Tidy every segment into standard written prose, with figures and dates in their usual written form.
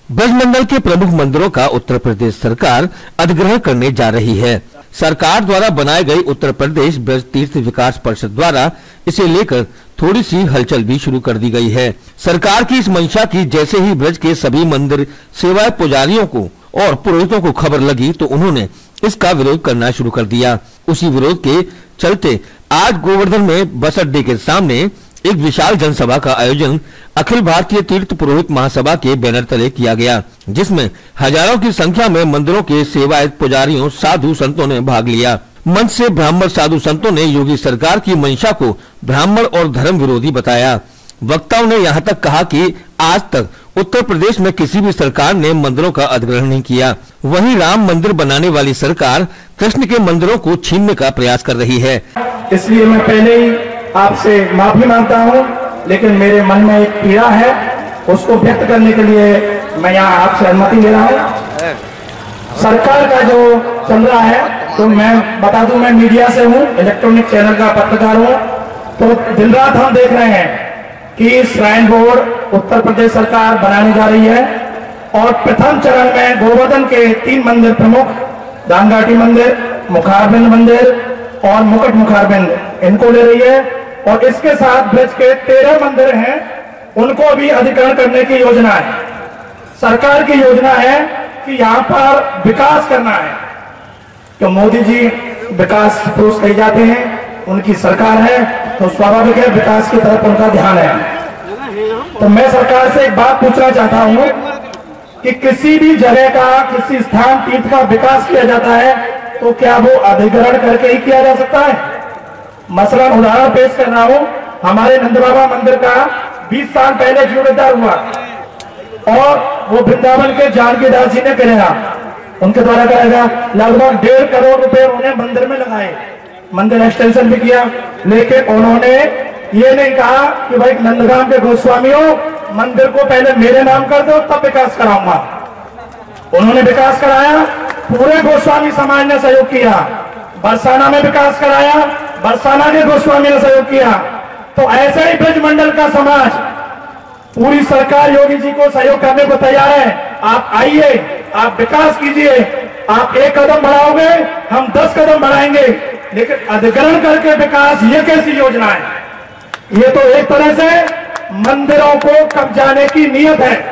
ब्रजमंडल के प्रमुख मंदिरों का उत्तर प्रदेश सरकार अधिग्रहण करने जा रही है। सरकार द्वारा बनाई गई उत्तर प्रदेश ब्रज तीर्थ विकास परिषद द्वारा इसे लेकर थोड़ी सी हलचल भी शुरू कर दी गई है। सरकार की इस मंशा की जैसे ही ब्रज के सभी मंदिर सेवाएं पुजारियों को और पुरोहितों को खबर लगी तो उन्होंने इसका विरोध करना शुरू कर दिया। उसी विरोध के चलते आज गोवर्धन में बस अड्डे के सामने एक विशाल जनसभा का आयोजन अखिल भारतीय तीर्थ पुरोहित महासभा के बैनर तले किया गया, जिसमें हजारों की संख्या में मंदिरों के सेवायत पुजारियों साधु संतों ने भाग लिया। मंच से ब्राह्मण साधु संतों ने योगी सरकार की मंशा को ब्राह्मण और धर्म विरोधी बताया। वक्ताओं ने यहाँ तक कहा कि आज तक उत्तर प्रदेश में किसी भी सरकार ने मंदिरों का अधिग्रहण नहीं किया, वहीं राम मंदिर बनाने वाली सरकार कृष्ण के मंदिरों को छीनने का प्रयास कर रही है। इसलिए मैं पहले ही आपसे माफी मांगता हूं, लेकिन मेरे मन में एक पीड़ा है, उसको व्यक्त करने के लिए मैं यहाँ आपसे अनुमति ले रहा हूँ। सरकार का जो चल रहा है, तो मैं बता दूं, मैं मीडिया से हूँ, इलेक्ट्रॉनिक चैनल का पत्रकार हूँ, तो दिन रात हम देख रहे हैं कि श्राइन बोर्ड उत्तर प्रदेश सरकार बनाने जा रही है और प्रथम चरण में गोवर्धन के 3 मंदिर प्रमुख, दानघाटी मंदिर, मुखारबिंद मंदिर और मुकुट मुखारबिंद, इनको ले रही है और इसके साथ ब्रज के 13 मंदिर हैं, उनको भी अधिग्रहण करने की योजना है। सरकार की योजना है कि यहाँ पर विकास करना है, तो मोदी जी विकास पुरुष कहे जाते हैं, उनकी सरकार है तो स्वाभाविक है विकास की तरफ उनका ध्यान है। तो मैं सरकार से एक बात पूछना चाहता हूँ कि किसी भी जगह का, किसी स्थान तीर्थ का विकास किया जाता है तो क्या वो अधिग्रहण करके ही किया जा सकता है? मसलन उदाहरण पेश कर रहा हूं, हमारे नंद बाबा मंदिर का 20 साल पहले जीर्णोद्धार हुआ और वो वृंदावन के जानकी दास जी ने कराया, उनके द्वारा कराया गया। लगभग 1.5 करोड़ रुपए उन्होंने मंदिर में लगाए, मंदिर एक्सटेंशन भी किया, लेकिन उन्होंने ये नहीं कहा कि भाई नंदगाम के गोस्वामियों, मंदिर को पहले मेरे नाम कर दो तब विकास कराऊंगा। उन्होंने विकास कराया, पूरे गोस्वामी समाज ने सहयोग किया, बरसाना में विकास कराया, बरसाना के गोस्वामी ने सहयोग किया। तो ऐसे ही ब्रजमंडल का समाज, पूरी सरकार योगी जी को सहयोग करने को तैयार है। आप आइए, आप विकास कीजिए, आप 1 कदम बढ़ाओगे, हम 10 कदम बढ़ाएंगे, लेकिन अधिग्रहण करके विकास, ये कैसी योजना है? ये तो एक तरह से मंदिरों को कब्जाने की नीयत है।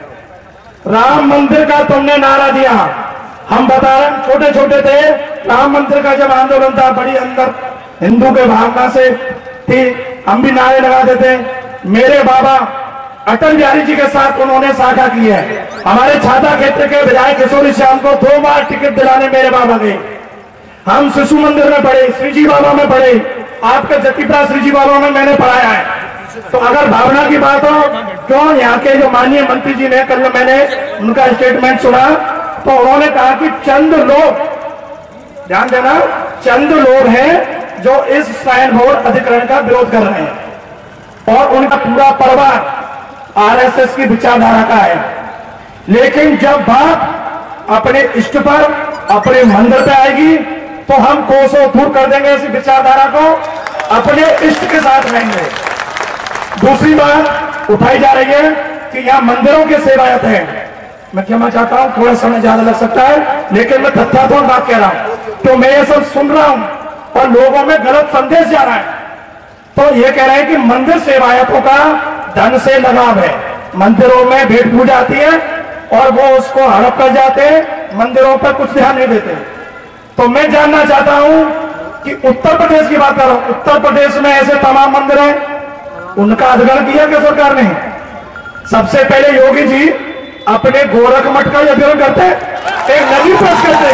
राम मंदिर का तुमने नारा दिया, हम बता रहे, छोटे छोटे थे, राम मंदिर का जब आंदोलन था, बड़ी अंदर हिंदू के भावना से थी, हम भी नारे लगाते थे। मेरे बाबा अटल बिहारी जी के साथ उन्होंने साझा की है। हमारे छाता क्षेत्र के विधायक किशोरी श्याम को 2 बार टिकट दिलाने मेरे बाबा गए। हम शिशु मंदिर में पढ़े, श्रीजी बाबा में पढ़े, आपके जतिप्रा श्रीजी बाबा में मैंने पढ़ाया है। तो अगर भावना की बात हो, क्यों यहाँ के जो माननीय मंत्री जी ने, कल मैंने उनका स्टेटमेंट सुना, तो उन्होंने कहा कि चंद लोग, ध्यान देना, चंद लोग हैं जो इस श्राइन बोर्ड अधिग्रहण का विरोध कर रहे हैं और उनका पूरा परिवार आरएसएस की विचारधारा का है। लेकिन जब बात अपने इष्ट पर, अपने मंदिर पे आएगी तो हम कोसों दूर कर देंगे इस विचारधारा को, अपने इष्ट के साथ रहेंगे। दूसरी बात उठाई जा रही है कि यहाँ मंदिरों के सेवायत हैं। मैं क्षमा चाहता हूं, थोड़ा समय ज्यादा लग सकता है, लेकिन मैं तथ्यात्मक बात कह रहा हूं। तो मैं ये सब सुन रहा हूं और लोगों में गलत संदेश जा रहा है। तो ये कह रहे हैं कि मंदिर सेवायतों का धन से लगाव है, मंदिरों में भेंट पूजा आती है और वो उसको हड़प कर जाते हैं, मंदिरों पर कुछ ध्यान नहीं देते। तो मैं जानना चाहता हूं कि उत्तर प्रदेश की बात कर रहा हूं, उत्तर प्रदेश में ऐसे तमाम मंदिर हैं, उनका अधिग्रहण किया क्या सरकार ने? सबसे पहले योगी जी अपने गोरख मठ का अधिग्रहण करते, एक नदी पेश करते,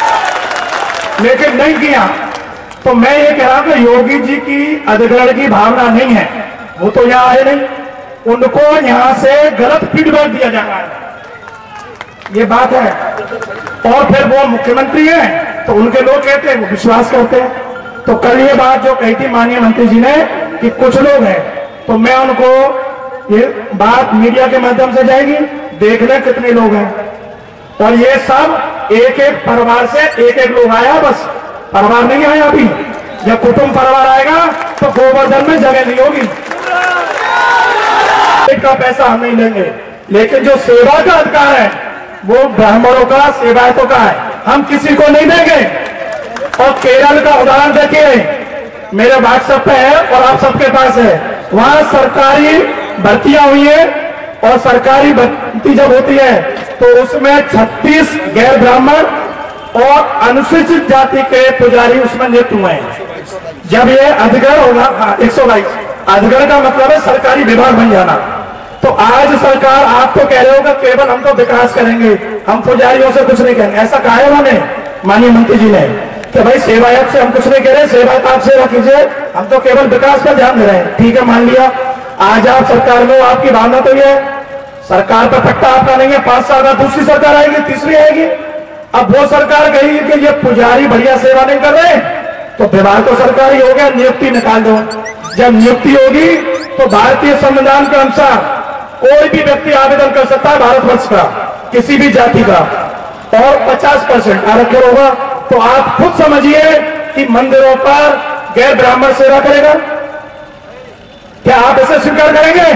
लेकिन नहीं किया। तो मैं ये कह रहा हूं कि योगी जी की अधिग्रहण की भावना नहीं है, वो तो यहाँ आए नहीं, उनको यहां से गलत फीडबैक दिया जा रहा है, ये बात है। और फिर वो मुख्यमंत्री हैं तो उनके लोग कहते हैं, वो विश्वास करते हैं। तो कल ये बात जो कही थी माननीय मंत्री जी ने कि कुछ लोग हैं, तो मैं उनको, ये बात मीडिया के माध्यम से जाएगी, देख ले कितने लोग हैं। और ये सब एक एक परिवार से एक एक लोग आया, बस परिवार नहीं आया अभी। जब कुटुंब परिवार आएगा तो गोवर्धन में जगह नहीं होगी। का पैसा हम नहीं लेंगे, लेकिन जो सेवा का अधिकार है वो ब्राह्मणों का, सेवायतों का है, हम किसी को नहीं देंगे। और केरल का उदाहरण देखिए, मेरे व्हाट्सएप पे है और आप सबके पास है, वहां सरकारी भर्तियां हुई है और सरकारी भर्ती जब होती है तो उसमें 36 गैर ब्राह्मण और अनुसूचित जाति के पुजारी उसमें नियुक्त हुए हैं। जब ये अधिगण होगा, 122 अधिगण का मतलब है सरकारी विभाग बन जाना। तो आज सरकार आप तो कह रहे हो कि केवल हम तो विकास करेंगे, हम पुजारियों से कुछ नहीं करेंगे। ऐसा कहा है उन्होंने, माननीय मंत्री जी ने, कि भाई सेवायत से हम कुछ नहीं कह रहे, सेवायत आप सेवा कीजिए, हम तो केवल विकास पर ध्यान दे रहे हैं। ठीक है, मान लिया। आज आप सरकार में, आपकी भावना तो ये सरकार पर पट्टा आपका नहीं है, 5 साल बाद दूसरी सरकार आएगी, तीसरी आएगी। अब वो सरकार कहेगी कि ये पुजारी बढ़िया सेवा नहीं कर रहे, तो विभाग तो सरकारी हो गया, नियुक्ति निकाल दो। जब नियुक्ति होगी तो भारतीय संविधान के अनुसार कोई भी व्यक्ति आवेदन कर सकता है भारतवर्ष का, किसी भी जाति का, और 50% आरक्षण होगा। तो आप खुद समझिए कि मंदिरों पर गैर ब्राह्मण सेवा करेगा, क्या आप इसे स्वीकार करेंगे?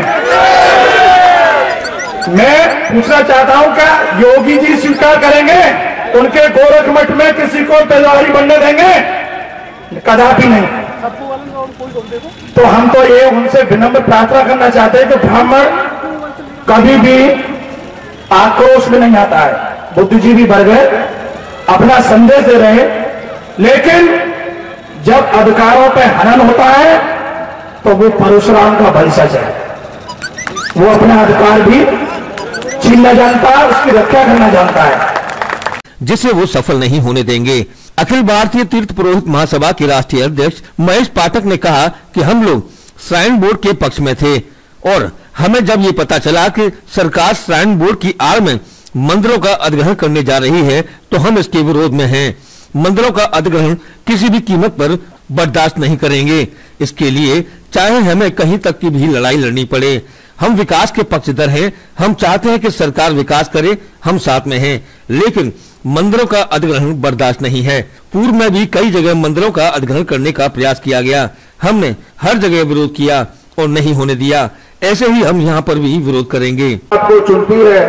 मैं पूछना चाहता हूं, क्या योगी जी स्वीकार करेंगे? उनके गोरख मठ में किसी को पुजारी बनने देंगे? कदापि नहीं। तो हम तो ये उनसे विनम्र प्रार्थना करना चाहते हैं कि ब्राह्मण कभी भी आक्रोश में नहीं आता है। बुद्धिजीवी वर्ग अपना संदेश दे रहे हैं, लेकिन जब अधिकारों पर हनन होता है तो वो परशुराम का वंशज है, वो अपना अधिकार भी छीनना जानता है, उसकी रक्षा करना जानता है, जिसे वो सफल नहीं होने देंगे। अखिल भारतीय तीर्थ पुरोहित महासभा के राष्ट्रीय अध्यक्ष महेश पाठक ने कहा कि हम लोग श्राइन बोर्ड के पक्ष में थे और हमें जब ये पता चला कि सरकार श्राइन बोर्ड की आड़ में मंदिरों का अधिग्रहण करने जा रही है तो हम इसके विरोध में हैं। मंदिरों का अधिग्रहण किसी भी कीमत पर बर्दाश्त नहीं करेंगे। इसके लिए चाहे हमें कहीं तक की भी लड़ाई लड़नी पड़े। हम विकास के पक्षधर हैं, हम चाहते हैं कि सरकार विकास करे, हम साथ में हैं, लेकिन मंदिरों का अधिग्रहण बर्दाश्त नहीं है। पूर्व में भी कई जगह मंदिरों का अधिग्रहण करने का प्रयास किया गया, हमने हर जगह विरोध किया और नहीं होने दिया। ऐसे ही हम यहाँ पर भी विरोध करेंगे। आपको चुनती है,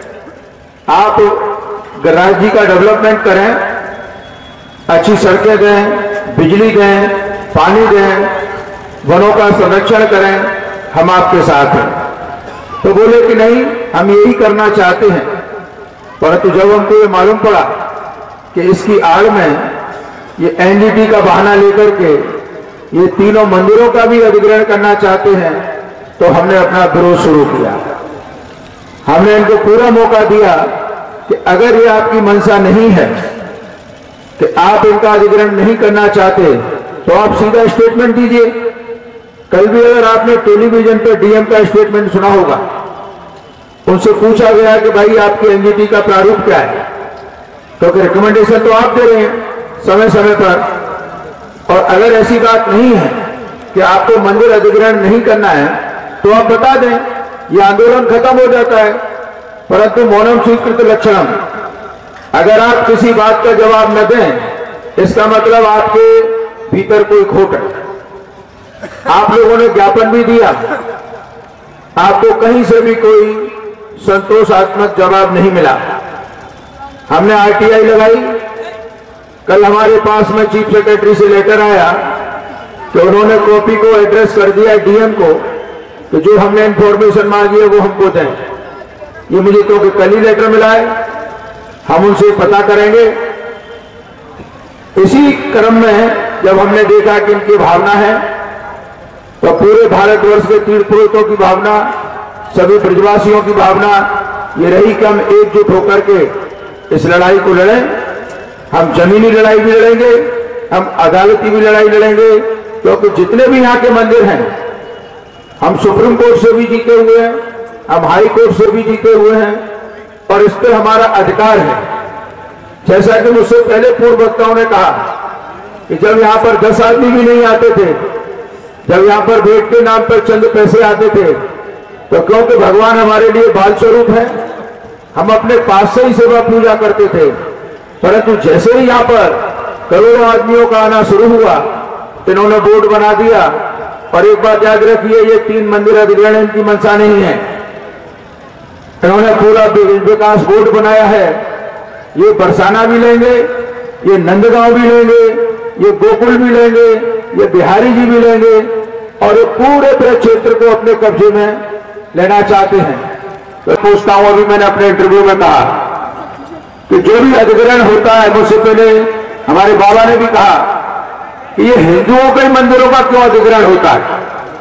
आप राज्य का डेवलपमेंट करें, अच्छी सड़कें दें, बिजली दें, पानी दें, वनों का संरक्षण करें, हम आपके साथ हैं। तो बोले कि नहीं, हम यही करना चाहते हैं। परंतु जब हमको ये मालूम पड़ा कि इसकी आड़ में ये एनजीटी का बहाना लेकर के ये तीनों मंदिरों का भी अधिग्रहण करना चाहते हैं, तो हमने अपना विरोध शुरू किया। हमने इनको पूरा मौका दिया कि अगर ये आपकी मंशा नहीं है कि आप इनका अधिग्रहण नहीं करना चाहते, तो आप सीधा स्टेटमेंट दीजिए। कल भी अगर आपने टेलीविजन पर डीएम का स्टेटमेंट सुना होगा, उनसे पूछा गया कि भाई आपके एनजीटी का प्रारूप क्या है, क्योंकि रिकमेंडेशन तो आप दे रहे हैं समय समय पर। और अगर ऐसी बात नहीं है कि आपको मंदिर अधिग्रहण नहीं करना है, तो आप बता दें, ये आंदोलन खत्म हो जाता है। परंतु मौनम स्वीकृत लक्षणम, अगर आप किसी बात का जवाब न दें, इसका मतलब आपके भीतर कोई खोट है। आप लोगों ने ज्ञापन भी दिया, आपको कहीं से भी कोई संतोषात्मक जवाब नहीं मिला। हमने आरटीआई लगाई। कल हमारे पास में चीफ सेक्रेटरी से लेटर आया कि उन्होंने कॉपी को एड्रेस कर दिया डीएम को कि जो हमने इंफॉर्मेशन मांगी है वो हमको दें। ये मुझे तो कल ही लेटर मिला है, हम उनसे पता करेंगे। इसी क्रम में जब हमने देखा कि इनकी भावना है, तो पूरे भारतवर्ष के तीर्थ पुरोहितों की भावना, सभी ब्रजवासियों की भावना ये रही कि हम एकजुट होकर के इस लड़ाई को लड़ें। हम जमीनी लड़ाई भी लड़ेंगे, हम अदालती भी लड़ाई लड़ेंगे, क्योंकि जितने भी यहाँ के मंदिर हैं, हम सुप्रीम कोर्ट से भी जीते हुए हैं, हम हाई कोर्ट से भी जीते हुए हैं, और इस पर हमारा अधिकार है। जैसा कि मुझसे पहले पूर्व वक्ताओं ने कहा कि जब यहाँ पर 10 आदमी भी नहीं आते थे, जब यहाँ पर भेंट के नाम पर चंद पैसे आते थे, तो क्योंकि भगवान हमारे लिए बाल स्वरूप है, हम अपने पास से ही सेवा पूजा करते थे। परंतु जैसे ही यहाँ पर करोड़ों आदमियों का आना शुरू हुआ, इन्होंने बोर्ड बना दिया। और एक बात याद रखिए, ये 3 मंदिर अधिग्रहण इनकी मंशा नहीं है। इन्होंने पूरा विकास बोर्ड बनाया है। ये बरसाना भी लेंगे, ये नंदगांव भी लेंगे, ये गोकुल भी लेंगे, ये बिहारी जी भी लेंगे और ये पूरे ब्रज क्षेत्र को अपने कब्जे में लेना चाहते हैं। तो पूछता हूं, अभी मैंने अपने इंटरव्यू में कहा कि जो भी अधिग्रहण होता है, मुझसे पहले हमारे बाबा ने भी कहा कि ये हिंदुओं के मंदिरों का क्यों अधिग्रहण होता है?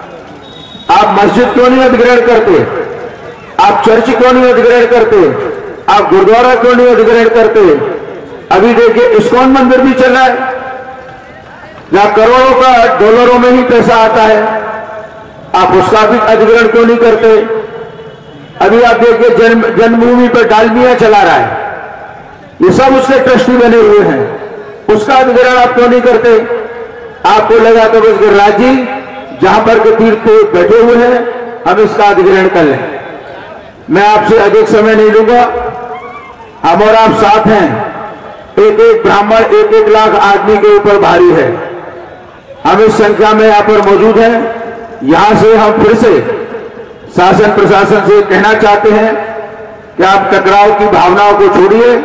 आप मस्जिद क्यों नहीं अधिग्रहण करते? आप चर्च क्यों नहीं अधिग्रहण करते? आप गुरुद्वारा क्यों नहीं अधिग्रहण करते? अभी देखिए इस्कॉन मंदिर भी चल रहा है, जहां करोड़ों का डॉलरों में ही पैसा आता है, आप उसका भी अधिग्रहण क्यों नहीं करते? अभी आप देखिए जन्मभूमि पर डालमिया चला रहा है, ये सब उसके ट्रस्टी बने हुए हैं, उसका अधिग्रहण आप क्यों नहीं करते? आपको लगा तो बस गिरिराज जी जहां पर के तीर्थ बैठे हुए हैं, हम इसका अधिग्रहण कर लें। मैं आपसे अधिक समय नहीं लूंगा, हम और आप साथ हैं। एक एक ब्राह्मण 1-1 लाख आदमी के ऊपर भारी है। हम इस संख्या में यहां पर मौजूद हैं। यहां से हम फिर से शासन प्रशासन से कहना चाहते हैं कि आप टकराव की भावनाओं को छोड़िए।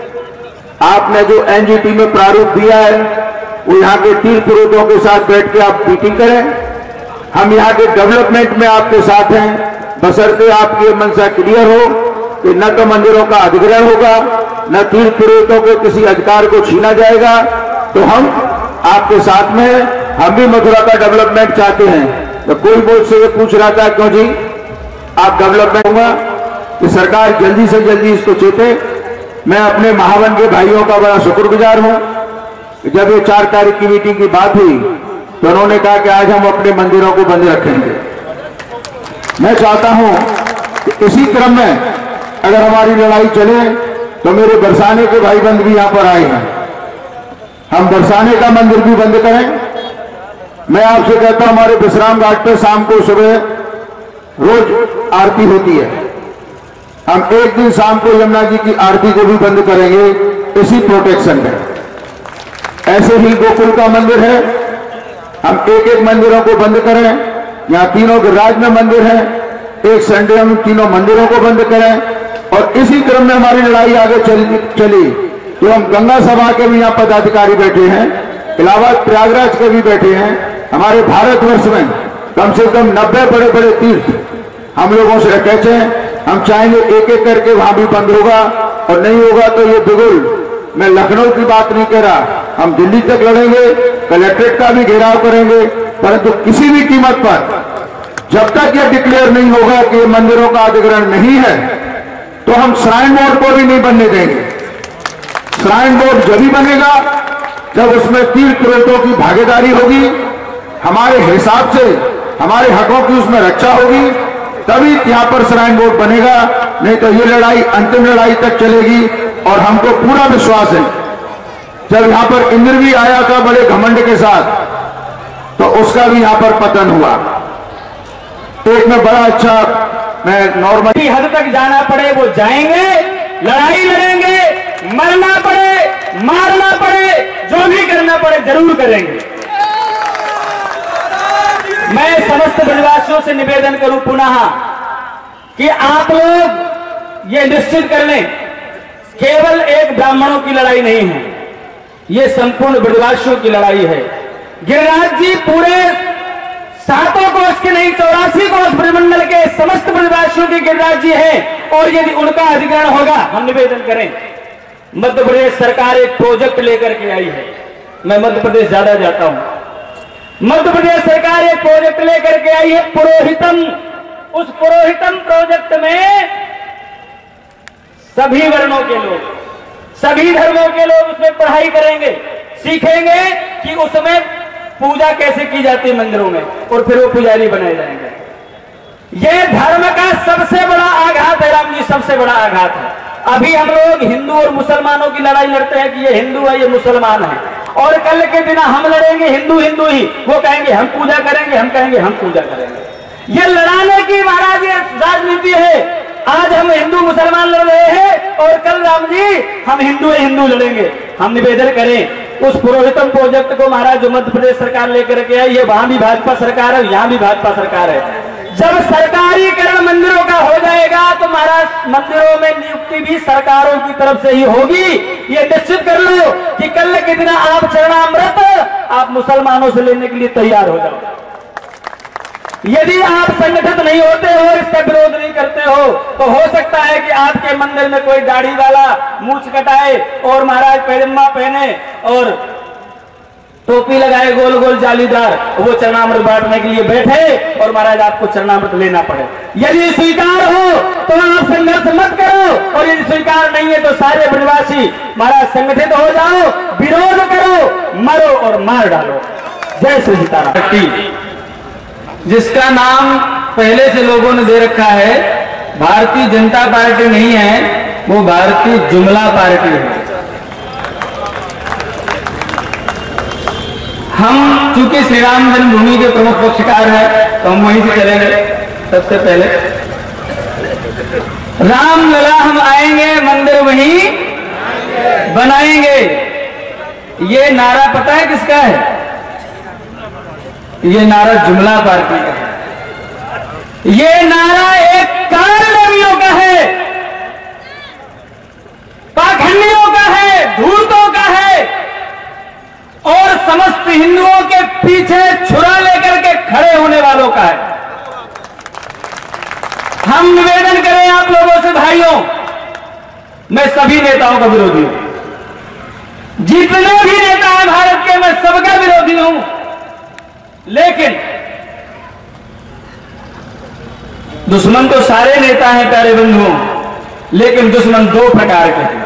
आपने जो एनजीटी में प्रारूप दिया है, वो यहाँ के तीर्थ पुरोहितों के साथ बैठ के आप मीटिंग करें। हम यहाँ के डेवलपमेंट में आपके साथ हैं, बशर्ते आपकी मंशा क्लियर हो कि न तो मंदिरों का अधिग्रहण होगा, न तीर्थ पुरोहितों के किसी अधिकार को छीना जाएगा। तो हम आपके साथ में हैं। हम भी मथुरा का डेवलपमेंट चाहते हैं। तो कोई मुझसे ये पूछ रहा था, क्यों जी आप डेवलपमेंट होगा कि सरकार जल्दी से जल्दी इसको चेते। मैं अपने महावन के भाइयों का बड़ा शुक्रगुजार हूं। जब ये 4 तारीख की मीटिंग की बात हुई तो उन्होंने कहा कि आज हम अपने मंदिरों को बंद रखेंगे। मैं चाहता हूं कि इसी क्रम में अगर हमारी लड़ाई चले तो मेरे बरसाने के भाई बंद भी यहां पर आए हैं, हम बरसाने का मंदिर भी बंद करें। मैं आपसे कहता हूं, हमारे विश्राम घाट पर शाम को सुबह रोज आरती होती है। हम एक दिन शाम को यमुना जी की आरती को भी बंद करेंगे इसी प्रोटेक्शन में। ऐसे ही गोकुल का मंदिर है, हम 1-1 मंदिरों को बंद करें। यहाँ तीनों गिरिराज में मंदिर है, एक संडे हम तीनों मंदिरों को बंद करें। और इसी क्रम में हमारी लड़ाई आगे चली तो हम गंगा सभा के भी यहाँ पदाधिकारी बैठे हैं, इलाहाबाद प्रयागराज के भी बैठे हैं। हमारे भारतवर्ष में कम से कम 90 बड़े बड़े तीर्थ हम लोगों से अटैच हैं। हम चाहेंगे एक-एक करके वहां भी बंद होगा, और नहीं होगा तो ये बिगुल, मैं लखनऊ की बात नहीं कह रहा, हम दिल्ली तक लड़ेंगे, कलेक्ट्रेट का भी घेराव करेंगे। परंतु किसी भी कीमत पर जब तक ये डिक्लेयर नहीं होगा कि मंदिरों का अधिग्रहण नहीं है, तो हम श्राइन बोर्ड को भी नहीं बनने देंगे। श्राइन बोर्ड जब ही बनेगा जब उसमें तीर्थ पुरोहितों की भागीदारी होगी, हमारे हिसाब से हमारे हकों की उसमें रक्षा होगी, तभी यहां पर श्राइन बोर्ड बनेगा। नहीं तो ये लड़ाई अंतिम लड़ाई तक चलेगी। और हमको पूरा विश्वास है, जब यहां पर इंद्र भी आया था बड़े घमंड के साथ, तो उसका भी यहां पर पतन हुआ। एक में बड़ा अच्छा, मैं नॉर्मली हद तक जाना पड़े वो जाएंगे, लड़ाई लड़ेंगे, मरना पड़े मारना पड़े, जो भी करना पड़े जरूर करेंगे। मैं समस्त ब्रजवासियों से निवेदन करूं पुनः कि आप लोग ये निश्चित कर लें, केवल एक ब्राह्मणों की लड़ाई नहीं है, ये संपूर्ण ब्रजवासियों की लड़ाई है। गिरिराज जी पूरे 7 कोष के नहीं 84 कोष ब्रजमंडल के समस्त ब्रजवासियों के गिरिराज जी हैं। और यदि उनका अधिग्रहण होगा, हम निवेदन करें, मध्य प्रदेश सरकार एक प्रोजेक्ट लेकर के आई है। मैं मध्य प्रदेश ज्यादा जाता हूं। मध्य प्रदेश सरकार एक प्रोजेक्ट लेकर के आई है, पुरोहितम। उस पुरोहितम प्रोजेक्ट में सभी वर्णों के लोग, सभी धर्मों के लोग उसमें पढ़ाई करेंगे, सीखेंगे कि उसमें पूजा कैसे की जाती है मंदिरों में, और फिर वो पुजारी बनाए जाएंगे। यह धर्म का सबसे बड़ा आघात है राम जी, सबसे बड़ा आघात है। अभी हम लोग हिंदू और मुसलमानों की लड़ाई लड़ते हैं कि ये हिंदू है ये मुसलमान है, और कल के दिन हम लड़ेंगे हिंदू हिंदू ही, वो कहेंगे हम पूजा करेंगे, हम कहेंगे हम पूजा करेंगे। ये लड़ाने की महाराज ये राजनीति है। आज हम हिंदू मुसलमान लड़ रहे हैं और कल राम जी हम हिंदू लड़ेंगे। हम निवेदन करें उस पुरोहितम प्रोजेक्ट को महाराज जो मध्य प्रदेश सरकार लेकर के आई है, वहां भी भाजपा सरकार है, यहाँ भी भाजपा सरकार है। जब सरकारीकरण मंदिरों का हो जाएगा तो महाराज मंदिरों में नियुक्ति भी सरकारों की तरफ से ही होगी। ये निश्चित कर लो कि कल के दिन आप चरणामृत आप मुसलमानों से लेने के लिए तैयार हो जाओ। यदि आप संगठित नहीं होते हो, इसका विरोध नहीं करते हो, तो हो सकता है कि आपके मंदिर में कोई दाढ़ी वाला मूंछ कटाए और महाराज पैजामा पहने और टोपी लगाए गोल गोल जालीदार, वो चरणामृत बांटने के लिए बैठे और महाराज आपको चरणामृत लेना पड़े। यदि स्वीकार हो तो आप संघर्ष मत करो, और यदि स्वीकार नहीं है तो सारे ब्रजवासी महाराज संगठित हो जाओ, विरोध करो, मरो और मार डालो। जय श्री सीताराम। जिसका नाम पहले से लोगों ने दे रखा है भारतीय जनता पार्टी नहीं है, वो भारतीय जुमला पार्टी है। हम चूंकि श्री राम जन्मभूमि के प्रमुख पक्षकार हैं तो हम वहीं से चलेंगे। सबसे पहले रामलला हम आएंगे, मंदिर वहीं बनाएंगे। ये नारा पता है किसका है? ये नारा जुमला पार्टी का है। ये नारा एक कारनामियों का है, पाखंडियों का है, धूर्तों का है और समस्त हिंदुओं के पीछे छुरा लेकर के खड़े होने वालों का है। हम निवेदन करें आप लोगों से भाइयों, मैं सभी नेताओं का विरोधी हूं, जितने भी नेता हैं भारत के मैं सबका विरोधी हूं, लेकिन दुश्मन तो सारे नेता हैं प्यारे बंधुओं, लेकिन दुश्मन दो प्रकार के हैं।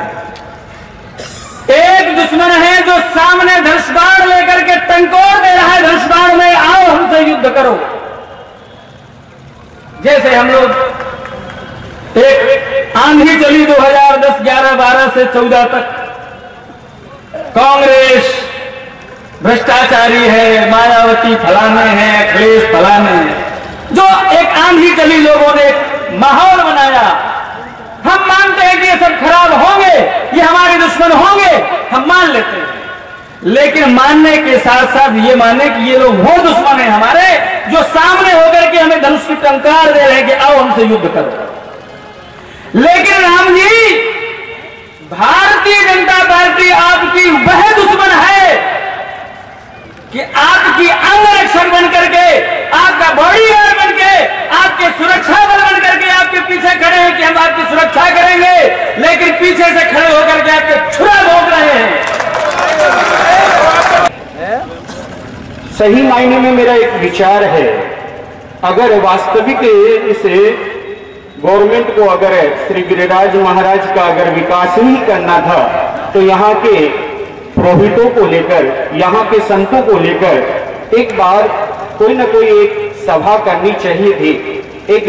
एक दुश्मन है जो सामने धनुष-बाण लेकर के टंकोर दे रहा है, धनुष-बाण में आओ हमसे युद्ध करो। जैसे हम लोग एक आंधी चली 2010, 11, 12 से 14 तक, कांग्रेस भ्रष्टाचारी है, मायावती फलाने हैं, अखिलेश फलाने हैं, जो एक आंधी चली, लोगों ने माहौल बनाया। हम मानते हैं कि ये सब खराब होंगे, ये हमारे दुश्मन होंगे, हम मान लेते हैं, लेकिन मानने के साथ साथ ये माने कि ये लोग वो दुश्मन है हमारे जो सामने होकर के हमें धनुष की टंकार दे रहे हैं कि आओ हमसे युद्ध करो। लेकिन राम जी, भारतीय जनता पार्टी आपकी वह दुश्मन है कि आपकी अंगरक्षक बन करके, आपका बॉडीगार्ड बन के, आपके सुरक्षा बल बन करके आपके पीछे खड़े हैं कि हम आपकी सुरक्षा करेंगे, लेकिन पीछे से खड़े होकर के आपके छुरा भोंक रहे हैं। सही मायने में मेरा एक विचार है, अगर वास्तविक इस गवर्नमेंट को अगर श्री गिरिराज महाराज का अगर विकास ही करना था तो यहाँ के पुरोहितों को लेकर, यहाँ के संतों को लेकर एक बार कोई ना कोई एक सभा करनी चाहिए थी, एक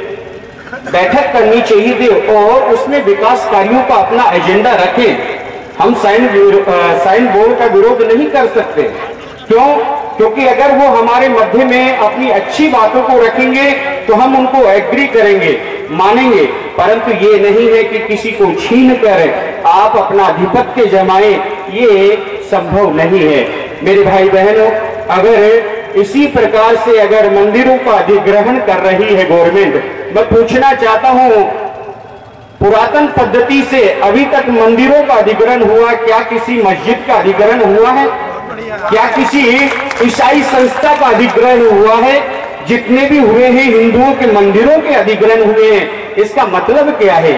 बैठक करनी चाहिए थी और उसमें विकास कार्यों का अपना एजेंडा रखें। हम साइन बोर्ड का विरोध नहीं कर सकते। क्यों? क्योंकि अगर वो हमारे मध्य में अपनी अच्छी बातों को रखेंगे तो हम उनको एग्री करेंगे, मानेंगे, परंतु ये नहीं है कि किसी को छीन कर आप अपना आधिपत्य जमाएं, ये संभव नहीं है। मेरे भाई बहनों, अगर इसी प्रकार से अगर मंदिरों का अधिग्रहण कर रही है गवर्नमेंट, मैं पूछना चाहता हूं, पुरातन पद्धति से अभी तक मंदिरों का अधिग्रहण हुआ? क्या किसी मस्जिद का अधिग्रहण हुआ है? क्या किसी ईसाई संस्था का अधिग्रहण हुआ है? जितने भी हुए हैं हिंदुओं के मंदिरों के अधिग्रहण हुए हैं। इसका मतलब क्या है?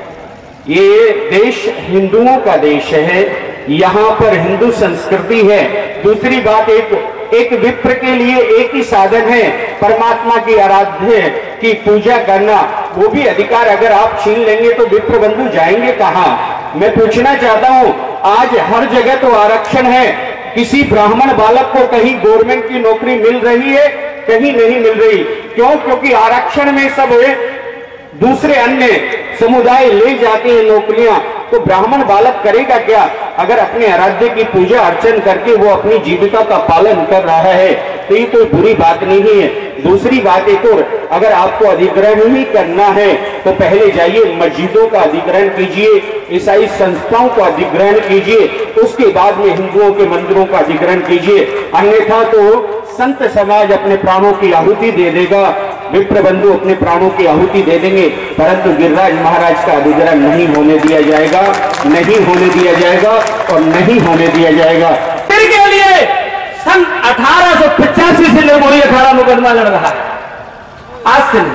ये देश हिंदुओं का देश है, यहाँ पर हिंदू संस्कृति है। दूसरी बात, एक विप्र के लिए एक ही साधन है, परमात्मा की आराध्य की पूजा करना। वो भी अधिकार अगर आप छीन लेंगे तो विप्र बंधु जाएंगे कहाँ? मैं पूछना चाहता हूँ, आज हर जगह तो आरक्षण है, किसी ब्राह्मण बालक को कहीं गवर्नमेंट की नौकरी मिल रही है, कहीं नहीं मिल रही। क्यों? क्योंकि आरक्षण में सब दूसरे अन्य समुदाय ले जाते हैं नौकरियां। तो ब्राह्मण बालक करेगा क्या? अगर अपने आराध्य की पूजा अर्चन करके वो अपनी जीविका का पालन कर रहा है तो ये कोई बुरी बात नहीं है। दूसरी बात एक और, अगर आपको अधिग्रहण ही करना है तो पहले जाइए मस्जिदों का अधिग्रहण कीजिए, ईसाई संस्थाओं का अधिग्रहण कीजिए, उसके बाद में हिंदुओं के मंदिरों का अधिग्रहण कीजिए। अन्यथा तो संत समाज अपने प्राणों की आहुति दे देगा। विप्र बंधु अपने प्राणों की आहुति दे देंगे, परंतु गिरिराज महाराज का अधिग्रहण नहीं होने दिया जाएगा, नहीं होने दिया जाएगा और नहीं होने दिया जाएगा। फिर के लिए सन 1885 से निर्मोही अखाड़ा मुकदमा लड़ रहा है, आज से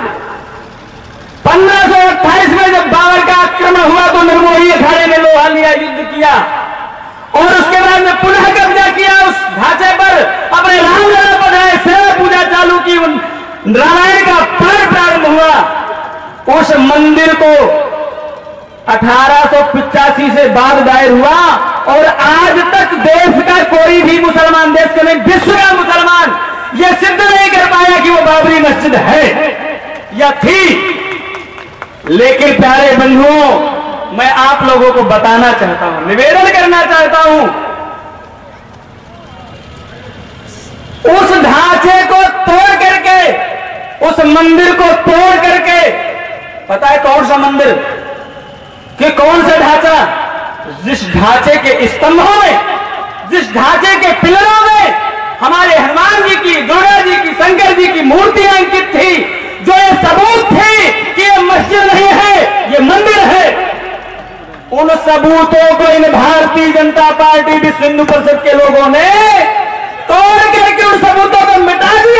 1528 में जब बाबर का आक्रमण हुआ तो निर्मोही अखाड़े ने लोहा लिया, युद्ध किया और उसके बाद में पुनः कब्जा किया उस ढांचे पर, अपने रामलला बनाए, सेवा पूजा चालू की, रामायण का पर्व प्रारंभ हुआ। उस मंदिर को 1885 से बाद दायर हुआ और आज तक देश का कोई भी मुसलमान, देश के नहीं विश्व का मुसलमान यह सिद्ध नहीं कर पाया कि वो बाबरी मस्जिद है या थी। लेकिन प्यारे बंधुओं, मैं आप लोगों को बताना चाहता हूं, निवेदन करना चाहता हूं, उस ढांचे को तोड़ करके, उस मंदिर को तोड़ करके, पता है कौन सा मंदिर कि कौन सा ढांचा, जिस ढांचे के स्तंभों में, जिस ढांचे के पिलरों में हमारे हनुमान जी की, दुर्गा जी की, शंकर जी की मूर्तियां अंकित थी, जो ये सबूत थे कि ये मस्जिद नहीं है, ये मंदिर है, उन सबूतों को इन भारतीय जनता पार्टी विश्व हिंदू परिषद के लोगों ने तोड़ करके उन सबूतों को मिटा दिया।